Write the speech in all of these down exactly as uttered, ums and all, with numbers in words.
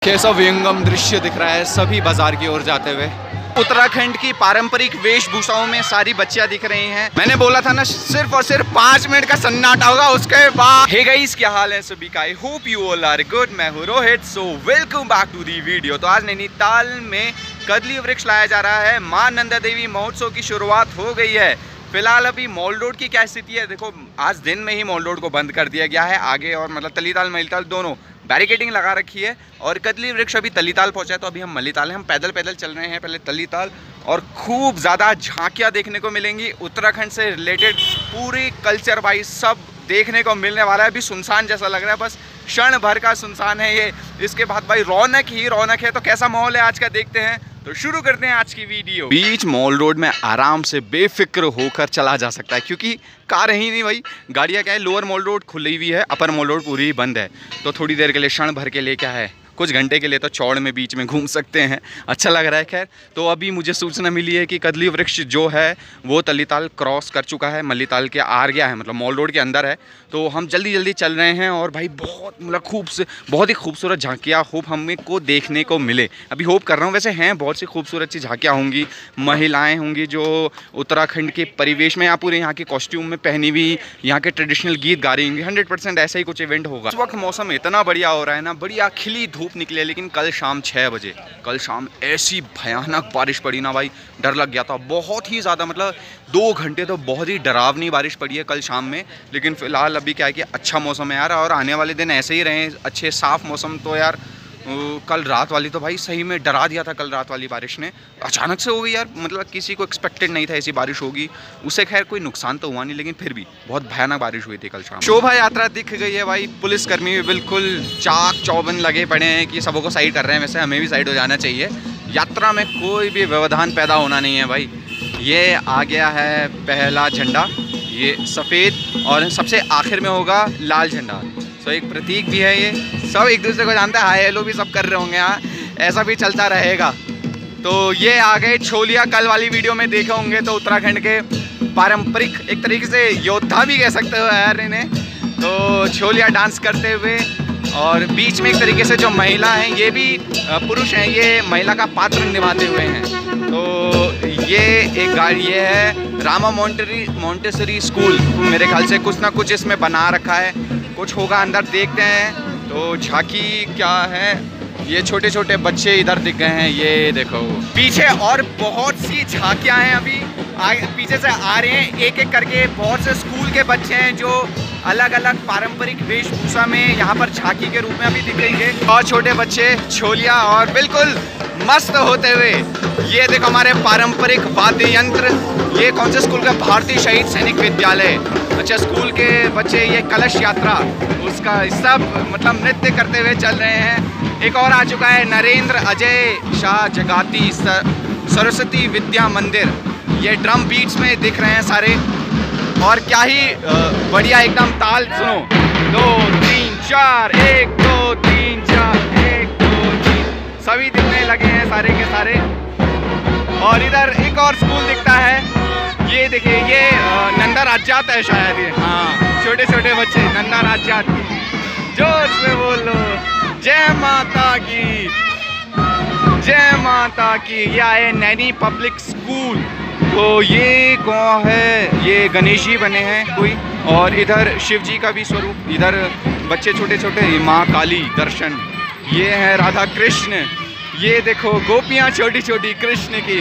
कैसा विहंगम दृश्य दिख रहा है सभी बाजार की ओर जाते हुए। उत्तराखंड की पारंपरिक वेशभूषाओं में सारी बच्चियां दिख रही हैं। मैंने बोला था ना सिर्फ और सिर्फ पाँच मिनट का सन्नाटा होगा, उसके बाद हे गाइस क्या हाल है सभी का। I hope you all are good. मैं हूं Rohit, so welcome back to the video. तो आज नैनीताल में कदली वृक्ष लाया जा रहा है। मां नंदा देवी महोत्सव की शुरुआत हो गई है। फिलहाल अभी मॉल रोड की क्या स्थिति है देखो, आज दिन में ही मॉल रोड को बंद कर दिया गया है। आगे और मतलब तलीताल मलीताल दोनों बैरिकेडिंग लगा रखी है और कदली वृक्ष अभी तलीताल पहुंचा है, तो अभी हम मलीताल हैं। हम पैदल पैदल चल रहे हैं पहले तलीताल, और खूब ज़्यादा झांकियाँ देखने को मिलेंगी। उत्तराखंड से रिलेटेड पूरी कल्चर वाइज सब देखने को मिलने वाला है। अभी सुनसान जैसा लग रहा है, बस क्षण भर का सुनसान है ये। इसके बाद भाई रौनक ही रौनक है। तो कैसा माहौल है आज का देखते हैं, तो शुरू करते हैं आज की वीडियो। बीच मॉल रोड में आराम से बेफिक्र होकर चला जा सकता है, क्योंकि कार ही नहीं भाई, गाड़ियाँ क्या है। लोअर मॉल रोड खुली हुई है, अपर मॉल रोड पूरी ही बंद है। तो थोड़ी देर के लिए, क्षण भर के लिए क्या है, कुछ घंटे के लिए तो चौड़ में बीच में घूम सकते हैं। अच्छा लग रहा है। खैर, तो अभी मुझे सूचना मिली है कि कदली वृक्ष जो है वो तलीताल क्रॉस कर चुका है, मलीताल के आर गया है, मतलब मॉल रोड के अंदर है। तो हम जल्दी जल्दी चल रहे हैं और भाई बहुत मतलब खूब से बहुत ही खूबसूरत झांकियाँ होप हमें को देखने को मिले। अभी होप कर रहा हूँ, वैसे हैं बहुत सी खूबसूरत सी झांकियाँ होंगी। महिलाएँ होंगी जो उत्तराखंड के परिवेश में या पूरे यहाँ के कॉस्ट्यूम में पहनी हुई यहाँ के ट्रेडिशनल गीत गा रही होंगी। हंड्रेड परसेंट ऐसा ही कुछ इवेंट होगा। इस वक्त मौसम इतना बढ़िया हो रहा है ना, बढ़िया खिली धूप निकली है। लेकिन कल शाम छः बजे कल शाम ऐसी भयानक बारिश पड़ी ना भाई, डर लग गया था बहुत ही ज़्यादा। मतलब दो घंटे तो बहुत ही डरावनी बारिश पड़ी है कल शाम में। लेकिन फिलहाल अभी क्या है कि अच्छा मौसम है यार, और आने वाले दिन ऐसे ही रहे अच्छे साफ मौसम। तो यार कल रात वाली तो भाई सही में डरा दिया था। कल रात वाली बारिश ने अचानक से हो गई यार, मतलब किसी को एक्सपेक्टेड नहीं था ऐसी बारिश होगी। उससे खैर कोई नुकसान तो हुआ नहीं, लेकिन फिर भी बहुत भयानक बारिश हुई थी कल शाम। शोभा यात्रा दिख गई है भाई, पुलिसकर्मी भी बिल्कुल चाक चौबंद लगे पड़े हैं कि सबों को साइड कर रहे हैं। वैसे हमें भी साइड हो जाना चाहिए। यात्रा में कोई भी व्यवधान पैदा होना नहीं है भाई। ये आ गया है पहला झंडा, ये सफ़ेद, और सबसे आखिर में होगा लाल झंडा। तो एक प्रतीक भी है ये। सब एक दूसरे को जानते हैं, हाय हेलो भी सब कर रहे होंगे यहाँ, ऐसा भी चलता रहेगा। तो ये आ गए छोलिया। कल वाली वीडियो में देखे होंगे तो उत्तराखंड के पारंपरिक एक तरीके से योद्धा भी कह सकते हो यार इन्हें। तो छोलिया डांस करते हुए, और बीच में एक तरीके से जो महिला हैं ये भी पुरुष हैं, ये महिला का पात्र निभाते हुए हैं। तो ये एक गाड़ी ये है रामा मोंटेरी मोंटेसरी स्कूल, मेरे ख्याल से कुछ ना कुछ इसमें बना रखा है, कुछ होगा अंदर, देखते हैं। तो झांकी क्या है, ये छोटे छोटे बच्चे इधर दिख गए हैं, ये देखो पीछे और बहुत सी झांकियां हैं अभी आगे पीछे से आ रहे हैं एक एक करके। बहुत से स्कूल के बच्चे हैं जो अलग अलग पारंपरिक वेशभूषा में यहाँ पर झांकी के रूप में अभी दिख रही है। और छोटे बच्चे छोलिया और बिल्कुल मस्त होते हुए, ये देखो हमारे पारंपरिक वाद्य यंत्र। ये कौन से स्कूल का, भारतीय शहीद सैनिक विद्यालय। अच्छा, स्कूल के बच्चे ये कलश यात्रा उसका सब मतलब नृत्य करते हुए चल रहे हैं। एक और आ चुका है नरेंद्र अजय शाह जगाती सरस्वती विद्या मंदिर। ये ड्रम बीट्स में दिख रहे हैं सारे, और क्या ही बढ़िया एकदम ताल। सुनो, दो तीन चार, एक दो तीन चार, एक दो तीन, सभी दिखने लगे हैं सारे के सारे। और इधर एक और स्कूल दिखता है, ये देखिए, ये नंदा राज्यात है शायद ये। हाँ, छोटे छोटे बच्चे नंदा राज्यात की। जोर से बोलो जय माता की, जय माता की। ये आए नैनी पब्लिक स्कूल। तो ये कौन है, ये गणेश जी बने हैं कोई, और इधर शिव जी का भी स्वरूप। इधर बच्चे छोटे छोटे, माँ काली दर्शन। ये है राधा कृष्ण, ये देखो गोपियाँ छोटी छोटी कृष्ण की।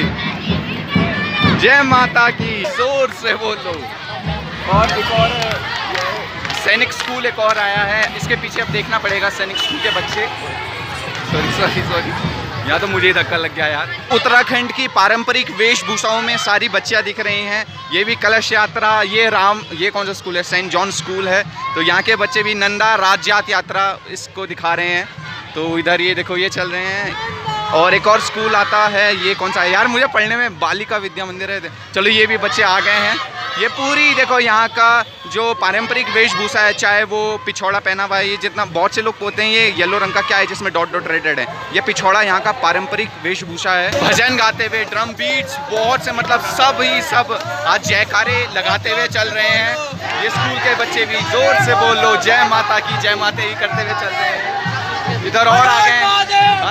जय माता की, जोर से बोलो। और एक और सैनिक स्कूल एक और आया है, इसके पीछे अब देखना पड़ेगा सैनिक स्कूल के बच्चे। सॉरी सॉरी सॉरी यहाँ तो मुझे ही धक्का लग गया यार। उत्तराखंड की पारंपरिक वेशभूषाओं में सारी बच्चियाँ दिख रही हैं। ये भी कलश यात्रा, ये राम, ये कौन सा स्कूल है, सेंट जॉन स्कूल है। तो यहाँ के बच्चे भी नंदा राज्यात यात्रा इसको दिखा रहे हैं। तो इधर ये देखो ये चल रहे हैं। और एक और स्कूल आता है, ये कौन सा है यार, मुझे पढ़ने में बालिका विद्या मंदिर है। चलो ये भी बच्चे आ गए हैं। ये पूरी देखो यहाँ का जो पारंपरिक वेशभूषा है, चाहे वो पिछौड़ा पहना हुआ है, ये जितना बहुत से लोग पोते हैं, ये येलो रंग का क्या है जिसमें डॉट डॉट रेडेड है, ये पिछौड़ा यहाँ का पारंपरिक वेशभूषा है। भजन गाते हुए, ड्रम बीट्स बहुत से, मतलब सब ही सब आज जयकारे लगाते हुए चल रहे हैं। ये स्कूल के बच्चे भी जोर से बोलो जय माता की, जय माता ही करते हुए चल रहे हैं। इधर और आ गए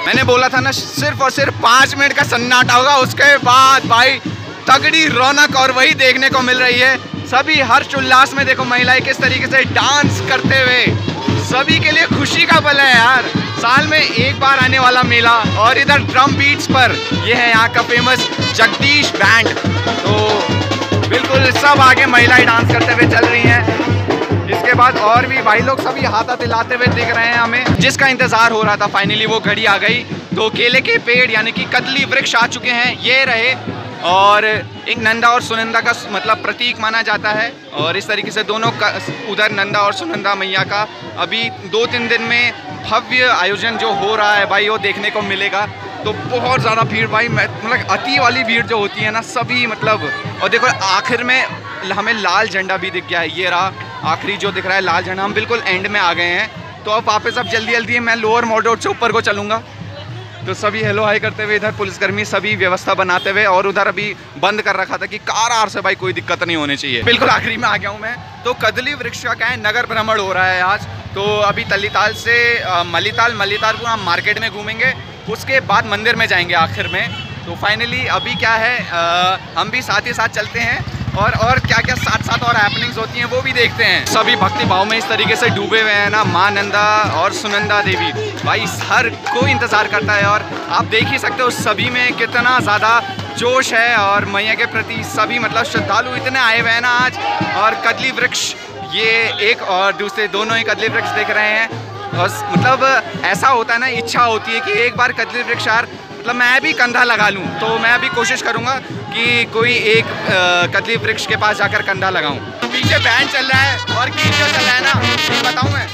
मैंने बोला था ना सिर्फ और सिर्फ पाँच मिनट का सन्नाटा होगा, उसके बाद भाई तगड़ी रौनक और वही देखने को मिल रही है। सभी हर्ष उल्लास में देखो महिलाएं किस तरीके से डांस करते हुए, सभी के लिए खुशी का पल है यार। साल में एक बार आने वाला मेला और इधर ड्रम बीट्स पर ये है यहाँ का फेमस जगदीश बैंड। तो बिल्कुल सब आगे महिलाएं डांस करते हुए चल रही हैं। इसके बाद और भी भाई लोग सभी हाथा तिलाते हुए दिख रहे हैं हमें, जिसका इंतजार हो रहा था फाइनली वो घड़ी आ गई। तो केले के पेड़ यानी कि कदली वृक्ष आ चुके हैं, ये रहे और एक नंदा और सुनंदा का मतलब प्रतीक माना जाता है। और इस तरीके से दोनों का उधर नंदा और सुनंदा मैया का अभी दो तीन दिन में भव्य आयोजन जो हो रहा है भाई वो देखने को मिलेगा। तो बहुत ज़्यादा भीड़ भाई, मतलब अति वाली भीड़ जो होती है ना सभी मतलब। और देखो आखिर में हमें लाल झंडा भी दिख गया है, ये रहा आखिरी जो दिख रहा है लाल झंडा। हम बिल्कुल एंड में आ गए हैं। तो अब वापस अब जल्दी जल्दी मैं लोअर मॉल रोड से ऊपर को चलूँगा। तो सभी हेलो हाई करते हुए इधर पुलिसकर्मी सभी व्यवस्था बनाते हुए, और उधर अभी बंद कर रखा था कि कार आर से भाई कोई दिक्कत नहीं होनी चाहिए। बिल्कुल आखिरी में आ गया हूँ मैं। तो कदली वृक्ष का क्या है, नगर भ्रमण हो रहा है आज। तो अभी तलीताल से मलीताल मलीताल को हम मार्केट में घूमेंगे, उसके बाद मंदिर में जाएंगे आखिर में। तो फाइनली अभी क्या है आ, हम भी साथ ही साथ चलते हैं और और क्या क्या साथ साथ और हैपनिंग्स होती हैं वो भी देखते हैं। सभी भक्ति भाव में इस तरीके से डूबे हुए हैं ना, माँ नंदा और सुनंदा देवी भाई हर कोई इंतज़ार करता है। और आप देख ही सकते हो सभी में कितना ज़्यादा जोश है और मैया के प्रति सभी मतलब श्रद्धालु इतने आए हुए हैं ना आज। और कदली वृक्ष ये एक और दूसरे दोनों ही कदली वृक्ष देख रहे हैं। और मतलब ऐसा होता है ना, इच्छा होती है कि एक बार कदली वृक्ष यार मतलब मैं भी कंधा लगा लूँ। तो मैं अभी कोशिश करूँगा कि कोई एक कदली वृक्ष के पास जाकर कंधा लगाऊं। पीछे बैंड चल रहा है और गीत जो चल रहा है ना ये बताऊं मैं,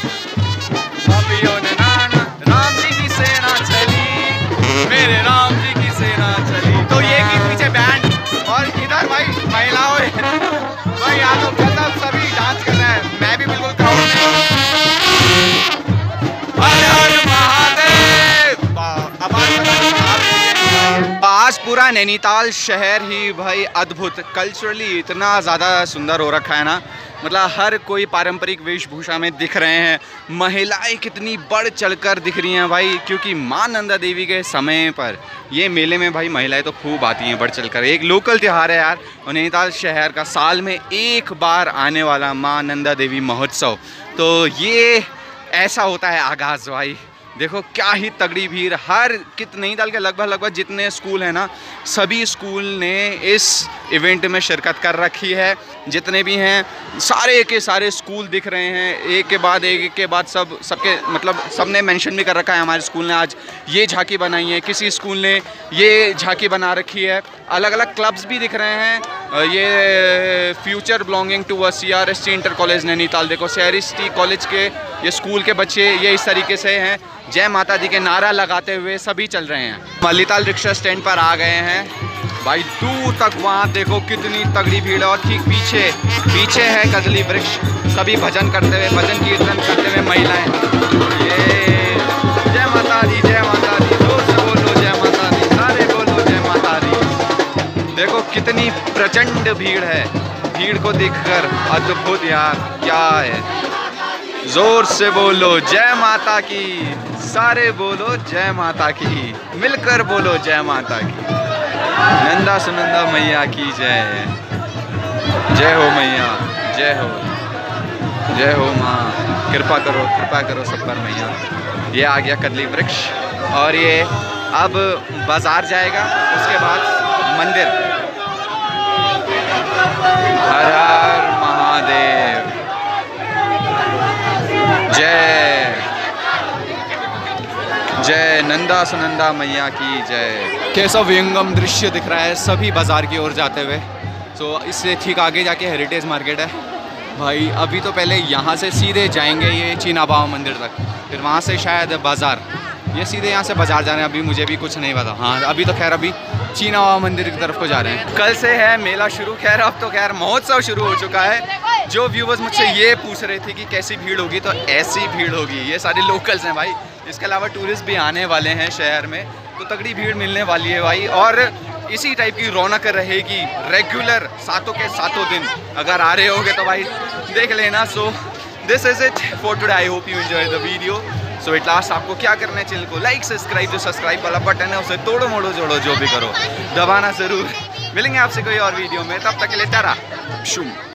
राम जी की सेना चली, मेरे राम जी की सेना चली। तो ये गीत पीछे बैंड और इधर भाई महिलाओं भाई यहाँ तो मतलब सभी डांस कर रहे हैं। मैं भी बिल्कुल क्राउड में। आज पूरा नैनीताल शहर ही भाई अद्भुत कल्चरली इतना ज़्यादा सुंदर हो रखा है ना, मतलब हर कोई पारंपरिक वेशभूषा में दिख रहे हैं। महिलाएं कितनी बढ़ चढ़कर दिख रही हैं भाई, क्योंकि माँ नंदा देवी के समय पर ये मेले में भाई महिलाएं तो खूब आती हैं बढ़ चढ़कर। एक लोकल त्यौहार है यार, और नैनीताल शहर का साल में एक बार आने वाला माँ नंदा देवी महोत्सव। तो ये ऐसा होता है आगाज़ भाई। देखो क्या ही तगड़ी भीड़, हर कित नैनीताल के लगभग लगभग जितने स्कूल हैं ना सभी स्कूल ने इस इवेंट में शिरकत कर रखी है। जितने भी हैं सारे के सारे स्कूल दिख रहे हैं, एक के बाद एक, एक के बाद सब सबके मतलब सब ने मेंशन भी कर रखा है हमारे स्कूल ने आज ये झांकी बनाई है, किसी स्कूल ने ये झांकी बना रखी है। अलग अलग क्लब्स भी दिख रहे हैं। ये future belonging to a C R S T inter college Nainital, देखो C R S T college के ये स्कूल के बच्चे ये इस तरीके से हैं, जय माता दी के नारा लगाते हुए सभी चल रहे हैं। मलीताल रिक्शा स्टैंड पर आ गए हैं भाई, दूर तक वहाँ देखो कितनी तगड़ी भीड़ है। और ठीक पीछे पीछे है कदली वृक्ष, सभी भजन करते हुए भजन कीर्तन करते हुए महिलाएं। ये जय माता दी जय माता दी, जोर से बोलो जय माता दी, सारे बोलो जय माता दी। देखो कितनी प्रचंड भीड़ है, भीड़ को देखकर अद्भुत यार क्या है। जोर से बोलो जय माता की, सारे बोलो जय माता की, मिलकर बोलो जय माता की। नंदा सुनंदा मैया की जय, जय हो मैया, जय हो जय हो माँ, कृपा करो कृपा करो सब पर मैया। ये आ गया कदली वृक्ष और ये अब बाजार जाएगा, उसके बाद मंदिर। हर हर महादेव, जय जय नंदा सुनंदा मैया की जय। कैसा विहंगम दृश्य दिख रहा है सभी बाज़ार की ओर जाते हुए। तो इससे ठीक आगे जाके हेरिटेज मार्केट है भाई। अभी तो पहले यहाँ से सीधे जाएंगे ये चीना बाबा मंदिर तक, फिर वहाँ से शायद बाज़ार, ये सीधे यहाँ से बाज़ार जा रहे हैं। अभी मुझे भी कुछ नहीं पता। हाँ अभी तो खैर अभी चीना बाबा मंदिर की तरफ को जा रहे हैं। कल से है मेला शुरू, खैर अब तो खैर महोत्सव शुरू हो चुका है। जो व्यूवर्स मुझसे ये पूछ रहे थे कि कैसी भीड़ होगी, तो ऐसी भीड़ होगी। ये सारे लोकल्स हैं भाई, इसके अलावा टूरिस्ट भी आने वाले हैं शहर में, तो तगड़ी भीड़ मिलने वाली है भाई। और इसी टाइप की रौनक रहेगी रेगुलर सातों के सातों दिन। अगर आ रहे होगे तो भाई देख लेना। So this is it for today, I hope you enjoy the video. So at last आपको क्या करना है, चैनल को लाइक सब्सक्राइब, जो सब्सक्राइब वाला बटन है उसे तोड़ो मोड़ो जोड़ो जो भी करो दबाना ज़रूर। मिलेंगे आपसे कोई और वीडियो में, तब तक के लिए टाटा शुम।